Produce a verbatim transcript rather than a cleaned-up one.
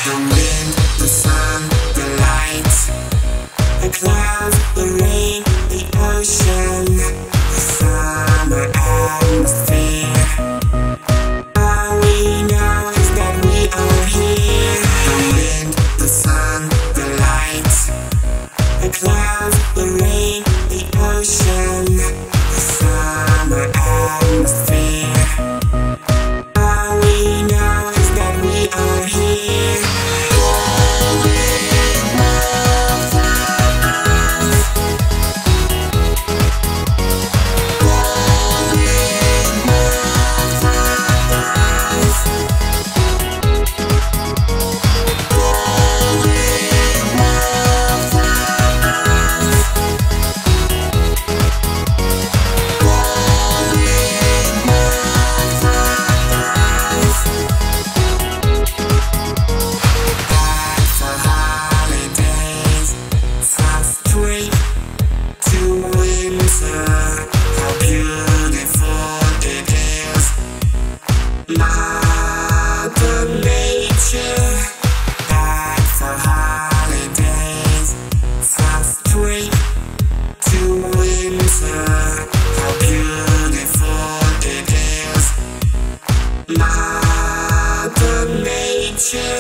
The wind, the sun, the light, the clouds, the rain, the ocean, the summer atmosphere. All we know is that we are here. The wind, the sun, the light, the clouds, the rain, the ocean, the summer atmosphere. All we know is that we are here. Mother Nature, back for holidays. From spring to winter, how beautiful it is. Mother Nature.